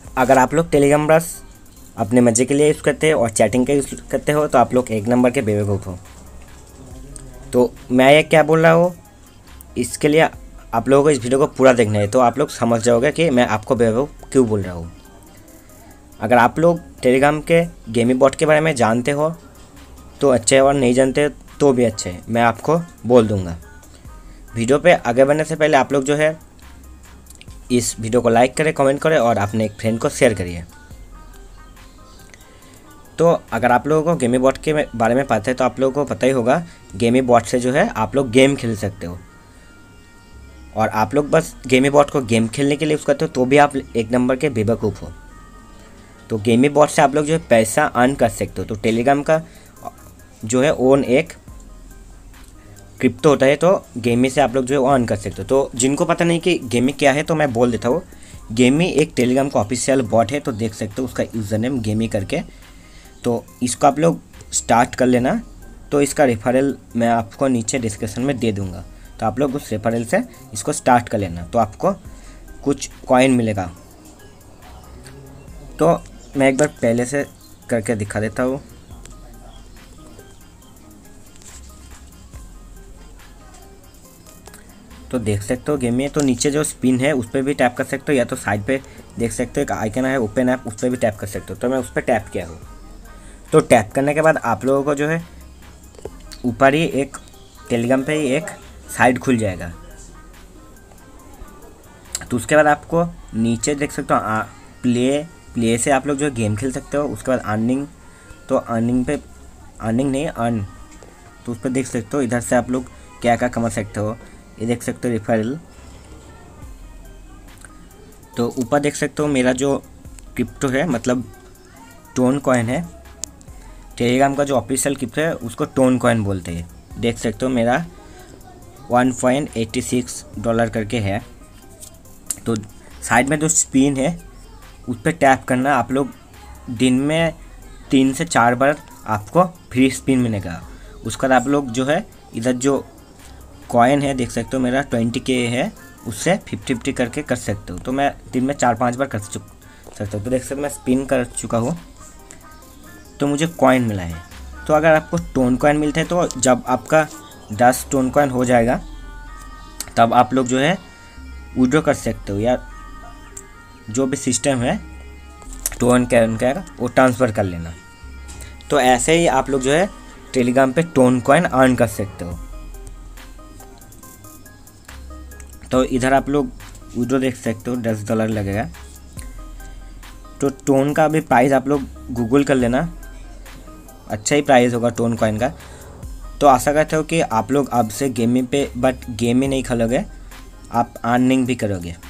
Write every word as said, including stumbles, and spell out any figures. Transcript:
अगर आप लोग टेलीग्राम बस अपने मज़े के लिए यूज़ करते हो और चैटिंग का यूज़ करते हो तो आप लोग एक नंबर के बेवकूफ़ हो। तो मैं ये क्या बोल रहा हूँ, इसके लिए आप लोगों को इस वीडियो को पूरा देखना है, तो आप लोग समझ जाओगे कि मैं आपको बेवकूफ़ क्यों बोल रहा हूँ। अगर आप लोग टेलीग्राम के गेमिंग बॉट के बारे में जानते हो तो अच्छे है, और नहीं जानते तो भी अच्छे है, मैं आपको बोल दूँगा। वीडियो पे आगे बढ़ने से पहले आप लोग जो है इस वीडियो को लाइक करें, कमेंट करें और अपने एक फ्रेंड को शेयर करिए। तो अगर आप लोगों को गेमिंग बॉट के बारे में पता है तो आप लोगों को पता ही होगा, गेमिंग बॉट से जो है आप लोग गेम खेल सकते हो। और आप लोग बस गेमिंग बॉट को गेम खेलने के लिए यूज़ करते हो तो भी आप एक नंबर के बेवकूफ़ हो। तो गेमिंग बॉट से आप लोग जो है पैसा अर्न कर सकते हो। तो टेलीग्राम का जो है ओन एक क्रिप्टो होता है, तो गेमिंग से आप लोग जो है वो अर्न कर सकते हो। तो जिनको पता नहीं कि गेमिंग क्या है तो मैं बोल देता हूँ। गेमिंग एक टेलीग्राम का ऑफिशियल बॉट है, तो देख सकते हो उसका यूज़र नेम गेमिंग करके। तो इसको आप लोग स्टार्ट कर लेना। तो इसका रेफरल मैं आपको नीचे डिस्क्रिप्शन में दे दूंगा, तो आप लोग उस रेफरल से इसको स्टार्ट कर लेना, तो आपको कुछ कॉइन मिलेगा। तो मैं एक बार पहले से करके दिखा देता हूँ। तो देख सकते हो गेम में, तो नीचे जो स्पिन है उस पर भी टैप कर सकते हो, या तो साइड पे देख सकते हो एक आइकन है ओपन ऐप, उस पर भी टैप कर सकते हो। तो मैं उस पर टैप किया हूँ। तो टैप करने के बाद आप लोगों को जो है ऊपर ही एक टेलीग्राम पे ही एक साइड खुल जाएगा। तो उसके बाद आपको नीचे देख सकते हो आ, प्ले प्ले से आप लोग जो गेम खेल सकते हो। उसके बाद अर्निंग, तो अर्निंग पे अर्निंग नहीं अर्न, तो उस पर देख सकते हो इधर से आप लोग क्या क्या कमा सकते हो। ये देख सकते हो रेफरल। तो ऊपर देख सकते हो मेरा जो क्रिप्टो है, मतलब टोन कॉइन है। टेलीग्राम का जो ऑफिशियल क्रिप्टो है उसको टोन कॉइन बोलते हैं। देख सकते हो मेरा one point eight six dollar करके है। तो साइड में जो स्पिन है उस पर टैप करना। आप लोग दिन में तीन से चार बार आपको फ्री स्पिन मिलेगा। उसके बाद आप लोग जो है इधर जो कॉइन है देख सकते हो मेरा ट्वेंटी के है, उससे फिफ्टी फिफ्टी करके कर सकते हो। तो मैं दिन में चार पांच बार कर चुक सकता हूँ। तो देख सकते हो मैं स्पिन कर चुका हूँ, तो मुझे कॉइन मिला है। तो अगर आपको टोन कॉइन मिलता है तो जब आपका दस टोन कॉइन हो जाएगा तब आप लोग जो है विड्रॉ कर सकते हो, या जो भी सिस्टम है टोन कॉइन का वो ट्रांसफ़र कर लेना। तो ऐसे ही आप लोग जो है टेलीग्राम पे टोन कॉइन अर्न कर सकते हो। तो इधर आप लोग विड्रॉ देख सकते हो, दस डॉलर लगेगा। तो टोन का भी प्राइस आप लोग गूगल कर लेना, अच्छा ही प्राइस होगा टोन कॉइन का। तो आशा करते हो कि आप लोग अब से गेमिंग पे बट गेम ही नहीं खेलोगे, आप अर्निंग भी करोगे।